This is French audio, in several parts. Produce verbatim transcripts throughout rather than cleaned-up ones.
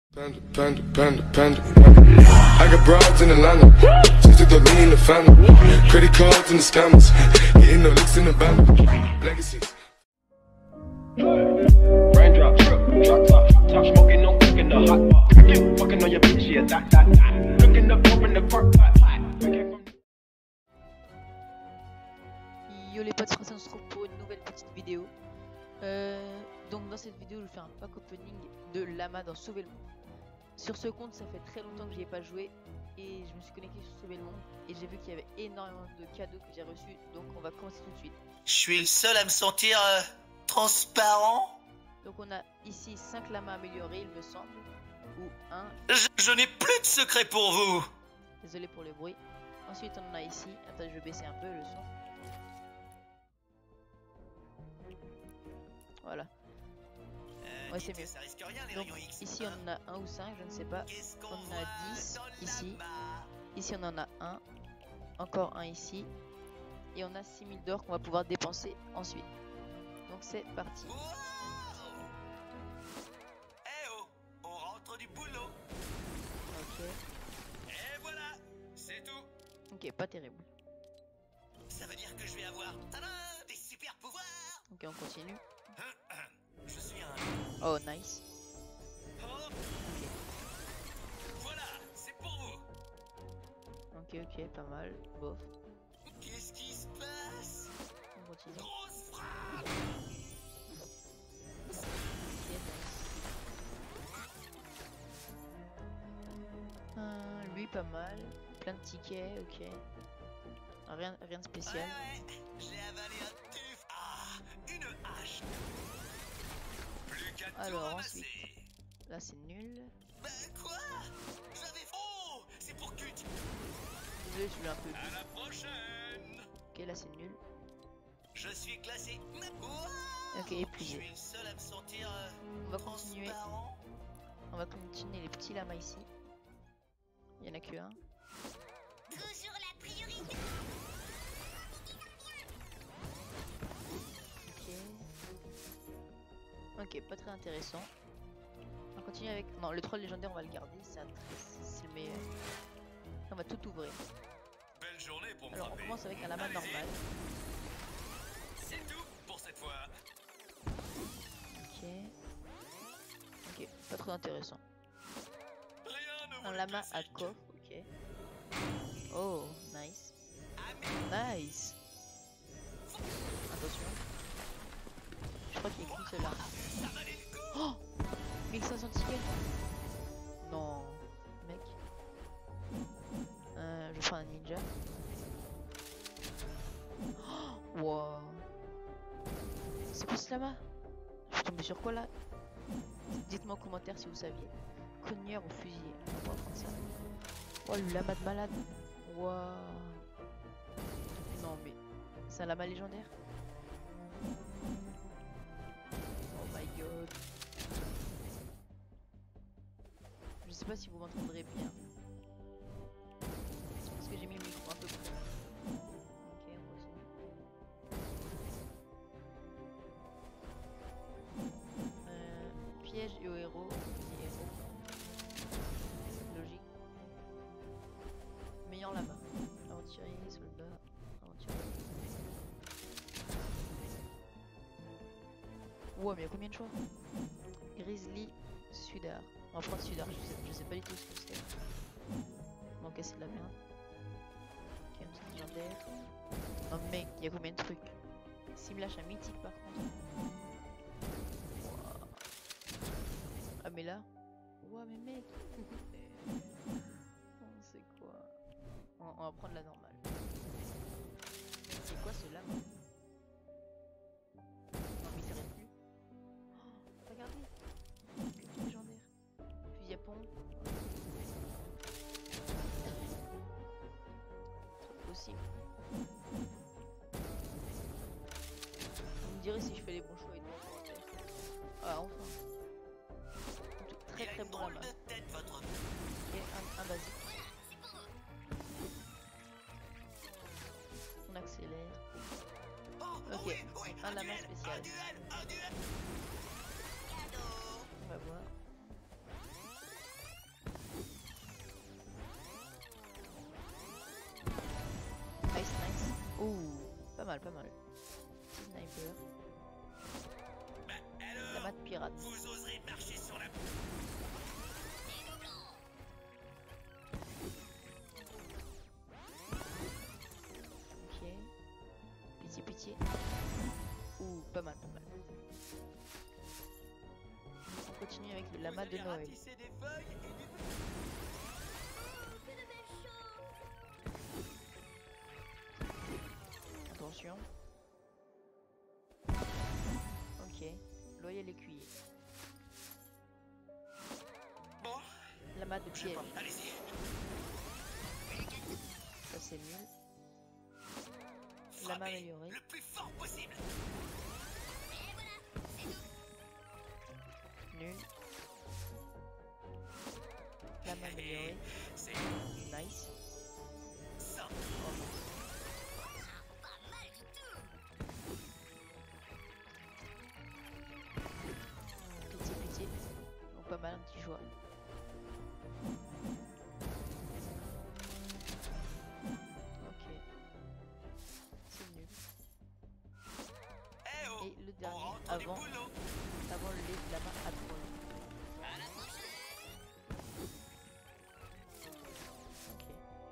Panda, panda, panda, panda. I got broads in Atlanta, just to throw me in the family. Credit cards and the scammers, getting no licks in the band. Legacies. Raindrop, drip, drop top, top smoking, no cooking the hot pot. Fucking on your bitch, yeah, that, that, that. Looking up, open the park, pot, pot. Yo les potes, on se retrouve pour une nouvelle petite vidéo. Euh, donc dans cette vidéo, je fais un pack opening de Lama dans Sauver le Monde. Sur ce compte, ça fait très longtemps que j'y ai pas joué et je me suis connecté sur Sauver le Monde et j'ai vu qu'il y avait énormément de cadeaux que j'ai reçus, donc on va commencer tout de suite. Je suis le seul à me sentir euh, transparent. Donc on a ici cinq lamas améliorés, il me semble, ou un. Je, je n'ai plus de secret pour vous. Désolé pour le bruit. Ensuite on en a ici, attends je vais baisser un peu le son. Voilà. Euh, ouais c'est mieux. Ça risque rien, les donc rayons X, ici hein. on en a un ou cinq, je ne sais pas. On en a dix ici. Ici on en a un. Encore un ici. Et on a six mille d'or qu'on va pouvoir dépenser ensuite. Donc c'est parti. Wow. Eh oh, on rentre du boulot. Ok. Et voilà, c'est tout. Ok, pas terrible. Ça veut dire que je vais avoir tadam, des super pouvoirs. Ok, on continue. Je suis un... Oh, nice. Oh. Ok. Voilà, c'est pour vous. Ok, ok, pas mal. Bof. Qu'est-ce qui se passe? On continue. Grosse frappe. Ok, nice. Euh, lui, pas mal. Plein de tickets, ok. Rien, rien de spécial. Ouais, ouais, j'ai avalé un tuf. Ah, une hache. Plus qu'à tout Alors, ramasser. ensuite. Là, c'est nul. Bah quoi? J'avais... Oh, c'est pour culte. Désolé, je suis un peu. À la prochaine. Ok, là, c'est nul. Je suis classé. Wow. Ok, Je épuisé. suis le seul à me sentir euh, On va continuer. transparent. On va continuer les petits lamas ici. Il y en a que un. Toujours la priorité. Ok. Ok, pas très intéressant. On continue avec... Non, le troll légendaire, on va le garder. C'est le meilleur. On va tout ouvrir. Belle journée pour me Alors, on frapper. commence avec un lama normal. C'est tout pour cette fois. Ok. Ok, pas trop intéressant. Rien ne vaut Un le lama à classique. coffre, ok. Oh, nice. Nice. Attention. Je crois qu'il y a qu'une seule arme. Oh, mille cinq cents tickets. Non, mec. Euh, je prends un ninja. Oh, wow. C'est quoi ce lama? Je suis tombé sur quoi là? Dites-moi en commentaire si vous saviez. Cogneur ou fusil. On va prendre ça. Oh, le lama de malade. Waouh. Non mais c'est un lama légendaire. Oh my god. Je sais pas si vous m'entendrez bien. C'est parce que j'ai mis le micro un peu plus. Ok, on continue. Euh, piège et au héros. Et héros. Logique. Meilleur lama. Aventurier, soldat, aventurier. Wow, mais il y a combien de choix? Grizzly, Sudar. On va prendre Sudar, je sais, je sais pas du tout ce que c'est. Bon, ok, c'est de la merde. Ok, un petit légendaire. Non, mec, il y a combien de trucs? S'il me lâche un mythique par contre. Wow. Ah, mais là. Wow, mais mec. C'est quoi? On, on va prendre la normale. C'est quoi ce lama? Non mais il s'arrête plus. Oh, regardez. Que du légendaire. Fusil à pompe. C'est possible. Vous me direz si je fais les bons choix et tout. Ah enfin. Très très bon lama. Tête, votre... Et un, un basique. On accélère. Ok, un lama spécial. On va voir. mal, pas mal. Petit sniper. Bah alors, Lama de pirate. vous oserez marcher sur la... Ok. Pitié, pitié. Ouh, pas mal, pas mal. On continue avec le lama de Noël. ratisser des feuilles et du... Attention. Ok. Loyal écuyer. Bon, Lama de je sais piège. pas, allez-y. Ça c'est nul. Lama Frappez amélioré. le plus fort possible. Nul. Lama amélioré. C'est Nice. ça. Oh, bon. Pitié, pitié. Donc pas mal, un petit choix. Ok. C'est nul. Eh oh, Et le on dernier, rentre du avant, boulot. avant le lait de lama à troll. À la prochaine. Ok.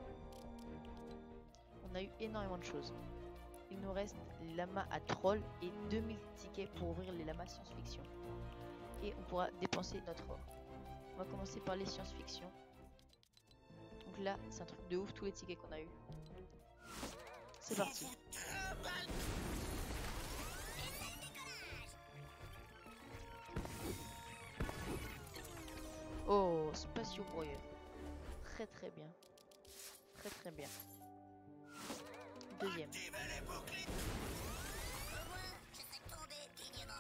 On a eu énormément de choses. Il nous reste les lamas à troll et deux mille tickets pour ouvrir les lamas science-fiction. Et on pourra dépenser notre or. On va commencer par les science-fiction. Donc là, c'est un truc de ouf tous les tickets qu'on a eu. C'est parti. Vous vous trimballez. Oh, Spatio Warrior. Très très bien. Très très bien. Deuxième. Activez les boucliers. Au moins, je serais tombé dignement.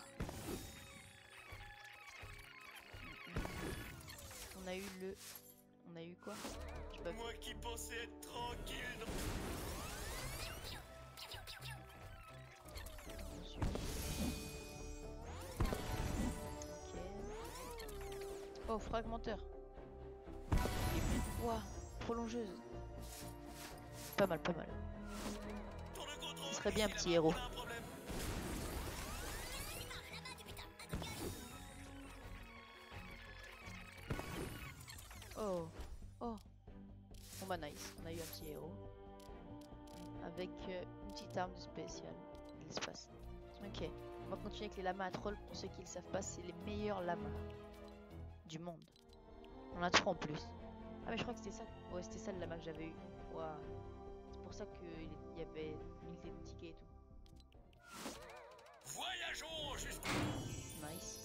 On a eu le... On a eu quoi? J'ai pas vu. Moi qui pensais être tranquille. Attention. Ok. Oh, fragmenteur. Il est bien. Ouah, prolongeuse. Pas mal, pas mal. Pour le contrôle, Ce serait bien un ici, petit là-bas, héros. on a un problème. Oh, oh. Bon bah nice, on a eu un petit héros. Avec euh, une petite arme de spécial de l'espace. Ok, on va continuer avec les lamas à troll. Pour ceux qui ne le savent pas, c'est les meilleurs lamas du monde. On en a trois en plus. Ah mais je crois que c'était ça. Ouais, c'était ça le lama que j'avais eu. Waouh. C'est pour ça qu'il y avait unité de tickets et tout. Voyageons jusqu'au... Nice.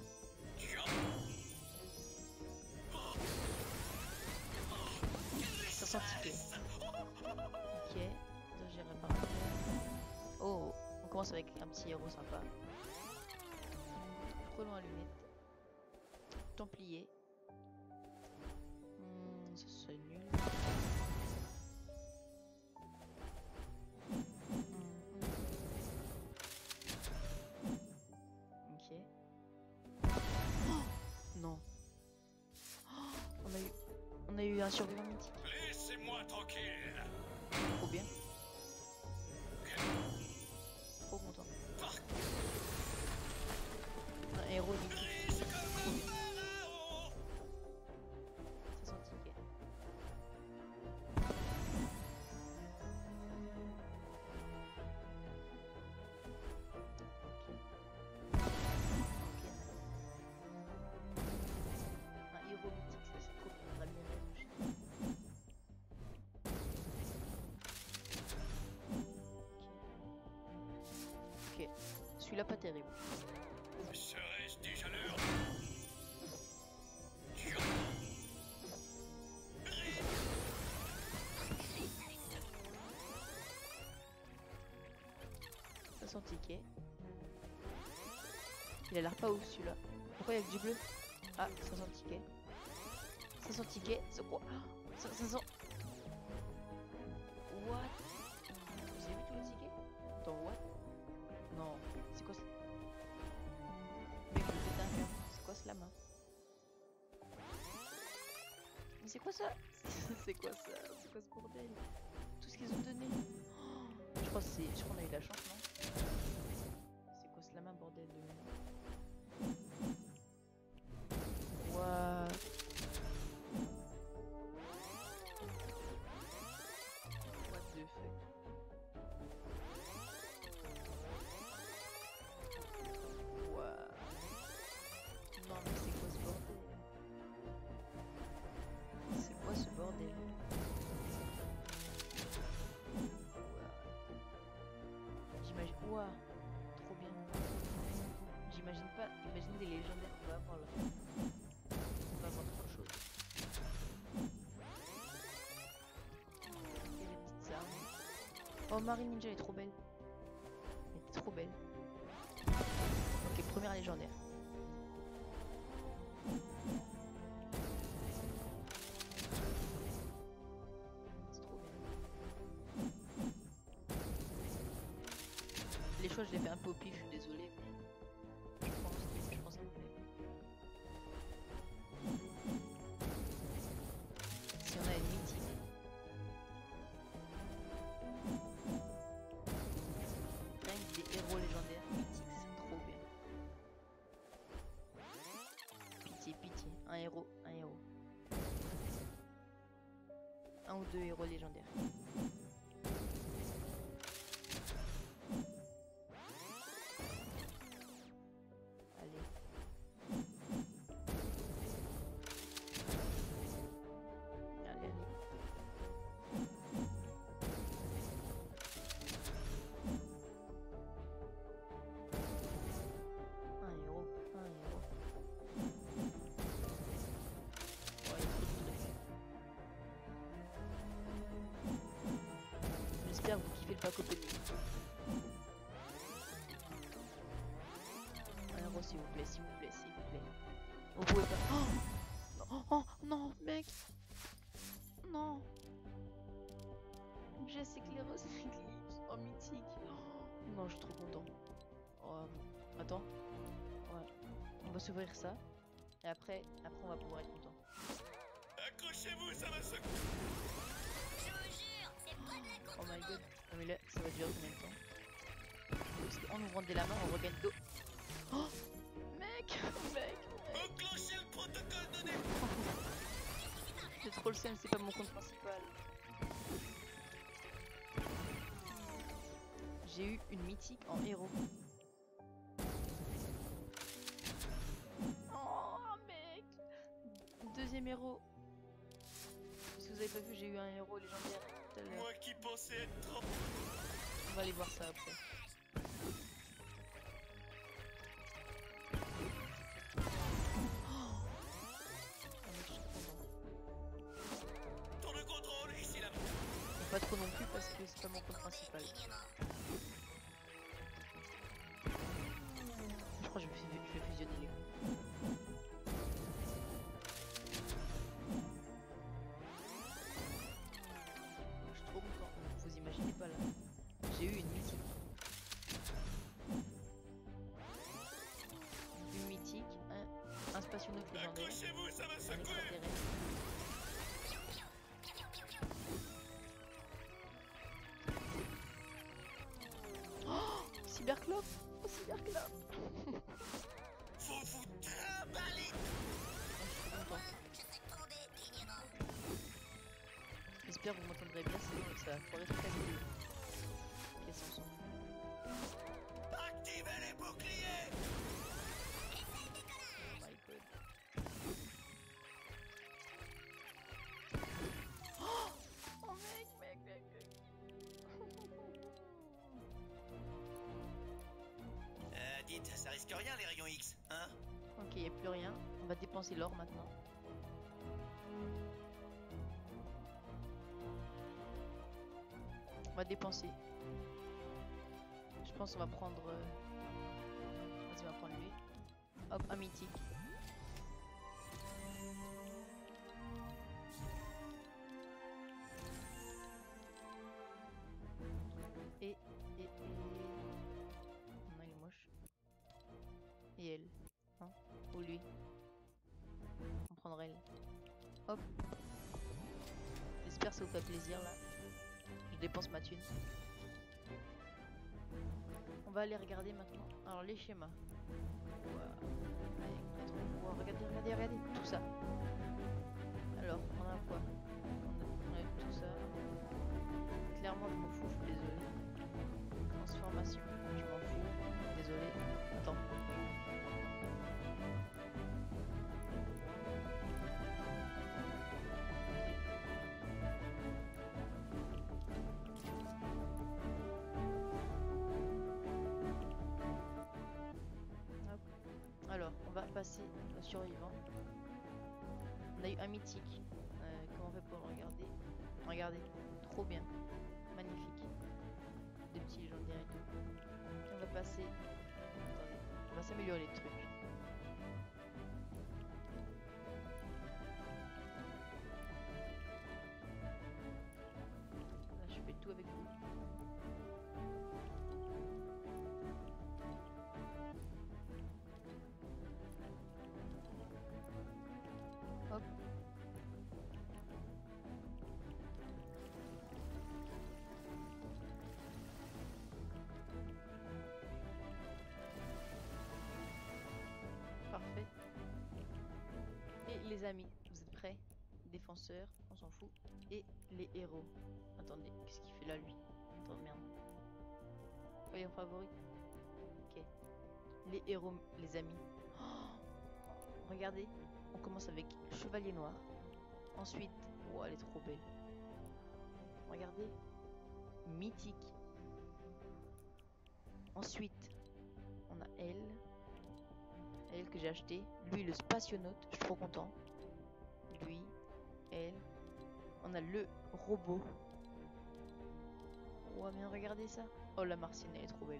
cinq cents tickets. Ok, ça j'ai réparé. Oh, on commence avec un petit héros sympa. Frelon à lunettes. Templier. Hmm, ça c'est nul. Hmm, hmm. Ok. Oh, non. Oh, on a eu, on a eu un survivant mythique. Laissez-moi tranquille. Trop bien. Trop content. Un héros mythique. Riche comme un pharaon. cinq cents tickets. Un héros mythique, ça c'est trop bien. La lumière rouge. Ok. Celui-là pas terrible. Serait-ce déjà l'heure? cinq cents tickets. Il a l'air pas ouf celui-là. Pourquoi il y a que du bleu? Ah, cinq cents tickets. cinq cents tickets, c'est quoi? Ah, cinq cents. What? Vous avez vu tous les tickets? Attends, what? Non, c'est quoi ça? Mec, je vais péter un câble. C'est quoi ce lama? Mais c'est quoi ça? C'est quoi ça? C'est quoi ce bordel? Tout ce qu'ils ont donné. Oh, je crois que c'est. Je crois qu'on a eu la chance, non? C'est quoi ce lama bordel de merde? What? What the fuck? What? Non mais c'est quoi ce bordel? C'est quoi ce bordel? J'imagine. Ouah, trop bien. J'imagine pas. Imagine des légendaires qu'on va avoir là. On va avoir trop de choses. Et les petites armes. Oh, Marie Ninja elle est trop belle. Elle est trop belle. Ok, première légendaire. C'est trop bien. Les choix, je les fais un peu au pif, je suis désolée, mais je pense, je pense qu'il me plaît. Si on a une mythique. Rien que des héros légendaires mythiques, c'est trop bien. Pitié, pitié. Un héros, un héros. Un ou deux héros légendaires. Allez. Allez, allez. Un héros, un héros. Oh, il y a trop de trucs. J'espère que vous kiffez le pack opening. Un héros s'il vous plaît, s'il vous plaît, s'il vous plaît. Vous pouvez pas. Oh non, oh non, mec. Non. J'ai sclérose Eclipse en mythique. Oh, non, je suis trop content. Oh, attends. Ouais. On va s'ouvrir ça. Et après, après on va pouvoir être content. Accrochez-vous, ça va se... Je vous jure, c'est pas de la Oh contrebande. my god. Non mais là, ça va durer combien de temps? Parce qu'en ouvrant dès la main, on regagne d'eau. Oh mec, mec. Enclenchez le protocole de dé... J'ai trop le seum, c'est pas mon compte principal. J'ai eu une mythique en héros. Oh mec. Deuxième héros. Si vous avez pas vu, j'ai eu un héros légendaire tout à l'heure. Moi qui pensais être trop... On va aller voir ça après. Oh mec, je suis trop content. Tour de contrôle, ici là. Mais pas trop non plus parce que c'est pas mon compte principal. Je crois que je vais, je vais fusionner les comptes. Je suis trop content. Vous imaginez pas là. J'ai eu une mythique. Une mythique, un, un spationaute légendaire. Accrochez-vous, ça va Un secouer. extraterrestre. Oh, Cyberclop. Oh, Cyberclop. Faut vous trimballer. Oh, je suis trop content. Je sais tomber dignement. J'espère que vous m'entendrez bien, sinon ça va foirer toute la vidéo. Qu'est-ce qu'on s'en fout. Activez les boucliers. Oh my god. Oh, oh mec, mec, mec, mec. Euh, dites, ça risque rien les rayons X, hein? Ok, y a plus rien. On va dépenser l'or maintenant. On va dépenser. Je pense qu'on va prendre... euh, Vas-y, on va prendre lui. Hop, un mythique. Et... Et... Et... Non, il est moche. Et elle. Hein? Ou lui. On prendra elle. Hop. J'espère que ça vous fait plaisir là. Je dépense ma thune. va aller regarder maintenant. Alors les schémas. Wow. Regardez, regardez, regardez, tout ça. Alors, on a quoi? On a, on a tout ça. Clairement, je m'en fous, je suis désolé. Transformation, je m'en fous, désolé. Attends. Alors, on va passer au survivant. On a eu un mythique. Euh, comment on fait pour le regarder? Regardez, trop bien, magnifique. Des petits légendaires et tout. On va passer. Attendez, on va s'améliorer les trucs. Là, je fais tout avec vous. Hop. Parfait. Et les amis, vous êtes prêts? Défenseurs, on s'en fout. Et les héros. Attendez, qu'est-ce qu'il fait là lui? Attends, merde. Voyons favori. Ok. Les héros, les amis. Oh, regardez. On commence avec Chevalier Noir. Ensuite, oh, elle est trop belle. Regardez, mythique. Ensuite, on a elle, elle que j'ai acheté. Lui, le spationaute, je suis trop content. Lui, elle. On a le robot. Oh, mais regardez ça. Oh, la Martienne, elle est trop belle.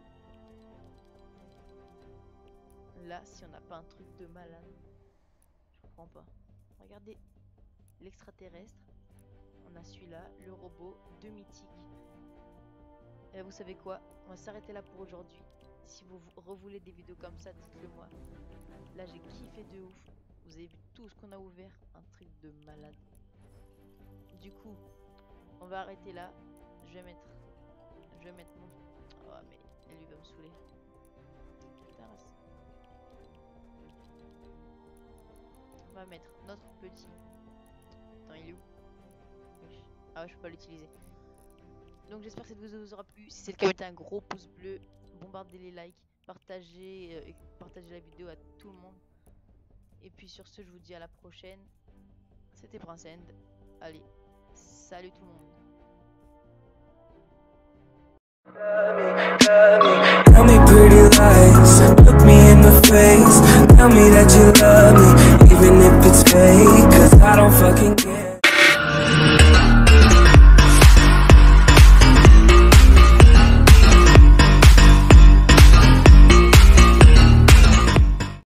Là, si on n'a pas un truc de malade. Pas. Regardez l'extraterrestre, on a celui-là, le robot, deux mythiques. Et là, vous savez quoi, on va s'arrêter là pour aujourd'hui. Si vous revoulez des vidéos comme ça, dites-le moi. Là j'ai kiffé de ouf. Vous avez vu tout ce qu'on a ouvert, un truc de malade. Du coup, on va arrêter là. Je vais mettre, je vais mettre mon. Oh mais elle lui va me saouler. Putain, on va mettre notre petit. Attends, il est où? Ah ouais, je peux pas l'utiliser. Donc j'espère que cette vidéo vous aura plu. Si c'est le cas, mettez un gros pouce bleu, bombardez les likes, partagez, euh, partagez la vidéo à tout le monde. Et puis sur ce, je vous dis à la prochaine. C'était Prince End. Allez, salut tout le monde. Tell me pretty lies, look me in the face. Tell me that you love me.